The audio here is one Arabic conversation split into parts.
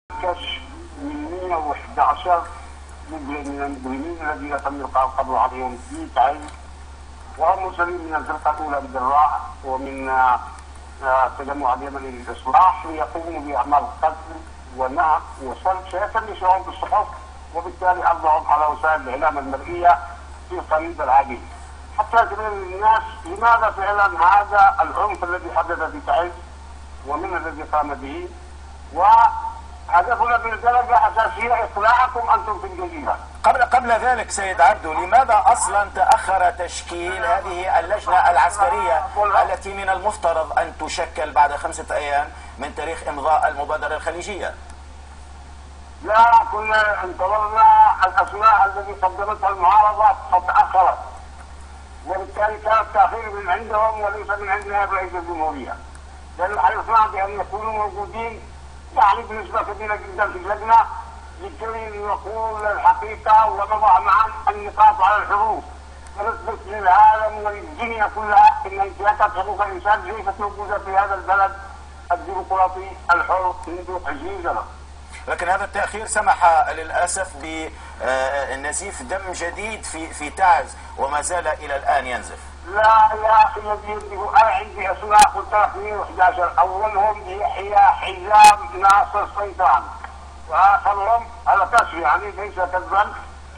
كشف من 111 من المجرمين الذين تم إلقاء القبض عليهم في تعز، وهم مسلمين من الفرقة الأولى بالدراع ومن التجمع اليمني للإصلاح ليقوموا بأعمال القتل ونهب وسلب سيتم بالصحف، وبالتالي أرضهم على وسائل الإعلام المرئية في القريب العاجل حتى تبين للناس لماذا فعلا هذا العنف الذي حدث في تعز ومن الذي قام به، وهدفنا بالدرجة أساسية إقلاعكم أنتم في الجزيرة. قبل ذلك سيد عبدو، لماذا أصلا تأخر تشكيل هذه اللجنة العسكرية التي من المفترض أن تشكل بعد 5 أيام من تاريخ إمضاء المبادرة الخليجية؟ لا، كنا انتظرنا الأسماء التي قدمتها المعارضة قد تأخرت، وبالتالي كان التأخير من عندهم وليس من عندنا برئيس الجمهورية، لأن حرصنا بأن يكونوا موجودين يعني بنسبة كبيرة جدا في اللجنة لكي نقول الحقيقة ونضع معا النقاط على الحروف ونثبت للعالم وللدنيا كلها أن انتهاكات حقوق الإنسان ليست موجودة في هذا البلد الديمقراطي الحر منذ 20 سنة. لكن هذا التأخير سمح للأسف بنزيف دم جديد في تعز وما زال إلى الآن ينزف. لا يا أخي الذي ينزف، أنا عندي أسماء قلت لك 111، أولهم يحيى حزام ناصر سيطان، وآخرهم على كشف يعني ليس كذبا،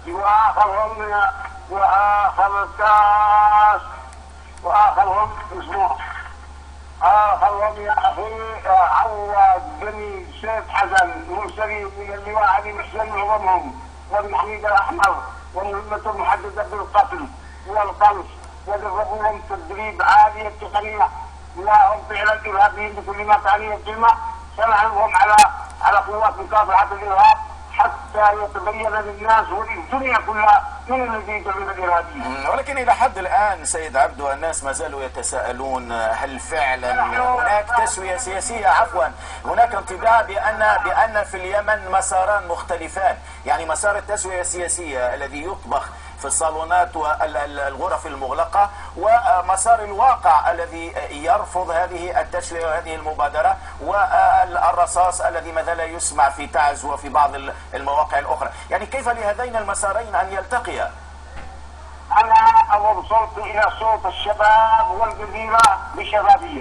وآخرهم اسمه آخرهم يا أخي عواد جميل سيد حسن مرسلي من اللواء علي محسن معظمهم، والمحميد الأحمر ومهمة محددة بالقتل والقنص، ودربوهم تدريب عالي التقنية، وهم فعلا إرهابيين بكل ما تعنيه الكلمة، سنعرضهم على قوات مكافحة الإرهاب حتى يتبين للناس وللدنيا كلها من الذي يدعون الإرهابيين. ولكن إلى حد الآن سيد عبدو الناس ما زالوا يتساءلون هل فعلا هناك تسوية سياسية، هناك انطباع بأن في اليمن مساران مختلفان، يعني مسار التسوية السياسية الذي يطبخ في الصالونات والغرف المغلقة، ومسار الواقع الذي يرفض هذه التسوية وهذه المبادرة، والرصاص الذي ما زال يسمع في تعز وفي بعض المواقع الأخرى. يعني كيف لهذين المسارين أن يلتقيا؟ أنا وصلت إلى صوت الشباب والجزيرة بشبابية.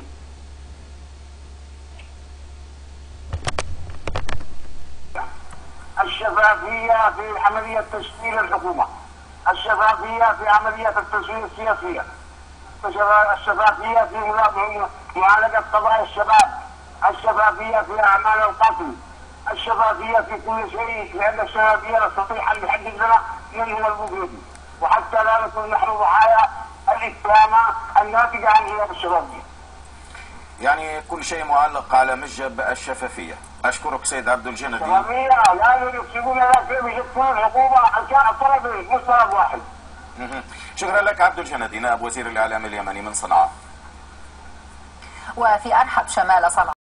الشفافية في عملية تشكيل الحكومة، الشفافية في عملية التسوية السياسية، الشفافية في معالجة قضايا الشباب، الشفافية في أعمال القتل، الشفافية في كل شيء، لأن الشفافية نستطيع أن نحدد لنا من هو المجرم، وحتى لا نكون نحن ضحايا الاتهامات الناتجة عن غياب الشفافية. يعني كل شيء معلق على مجب الشفافية. أشكرك سيد عبدو الجندي. الشفافية لا يكسبون لا كيف يشكون الحكومة أن كان الطلب مش طلب واحد. شكرا لك عبدو الجندي، نائب وزير الإعلام اليمني من صنعاء. وفي أرحب شمال صنعاء.